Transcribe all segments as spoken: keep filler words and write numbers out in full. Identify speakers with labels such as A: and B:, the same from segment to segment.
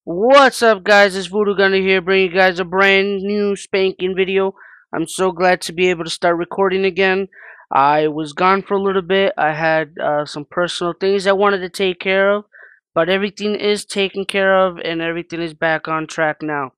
A: What's up, guys? It's Voodoo Gunner here, bringing you guys a brand new spanking video. I'm so glad to be able to start recording again. I was gone for a little bit. I had uh, some personal things I wanted to take care of, but everything is taken care of and everything is back on track now.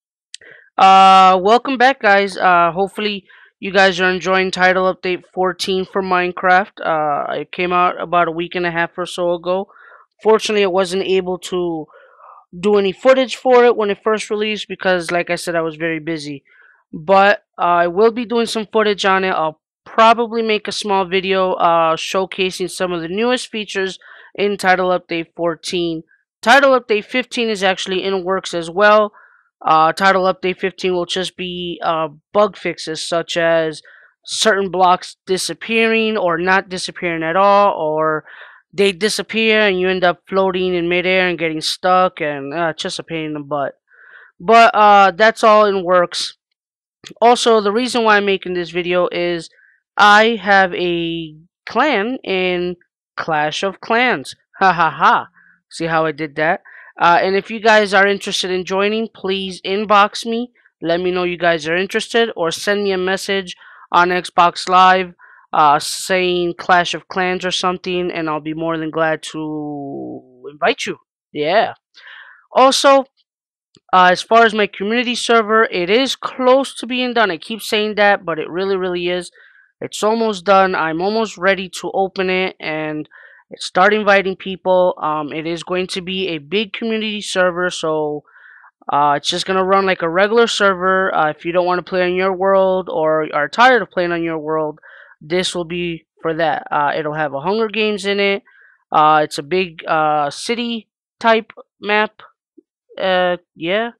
A: Uh, welcome back, guys. Uh, hopefully you guys are enjoying Title Update fourteen for Minecraft. Uh, it came out about a week and a half or so ago. Fortunately, I wasn't able to do any footage for it when it first released because, like I said, I was very busy. But uh, I will be doing some footage on it. I'll probably make a small video uh, showcasing some of the newest features in Title Update fourteen. Title Update fifteen is actually in works as well. Uh, Title Update fifteen will just be uh, bug fixes such as certain blocks disappearing or not disappearing at all, or they disappear and you end up floating in midair and getting stuck, and uh, just a pain in the butt. But uh, that's all in works. Also, the reason why I'm making this video is I have a clan in Clash of Clans. Ha ha ha. See how I did that? Uh, and if you guys are interested in joining, please inbox me. Let me know you guys are interested, or send me a message on Xbox Live uh, saying Clash of Clans or something, and I'll be more than glad to invite you. Yeah. Also, uh, as far as my community server, it is close to being done. I keep saying that, but it really, really is. It's almost done. I'm almost ready to open it and start inviting people. Um, it is going to be a big community server, so uh, it's just going to run like a regular server. Uh, if you don't want to play on your world or are tired of playing on your world, this will be for that. Uh, it'll have a Hunger Games in it. Uh, it's a big uh, city type map. Uh, yeah.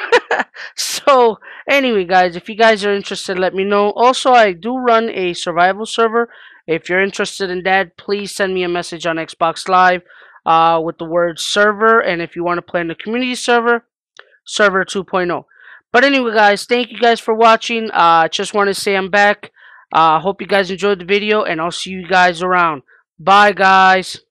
A: So, anyway, guys, if you guys are interested, let me know. Also, I do run a survival server. If you're interested in that, please send me a message on Xbox Live uh, with the word server. And if you want to play in the community server, server 2.0. But anyway, guys, thank you guys for watching. Uh, just want to say I'm back. Uh, hope you guys enjoyed the video, and I'll see you guys around. Bye, guys.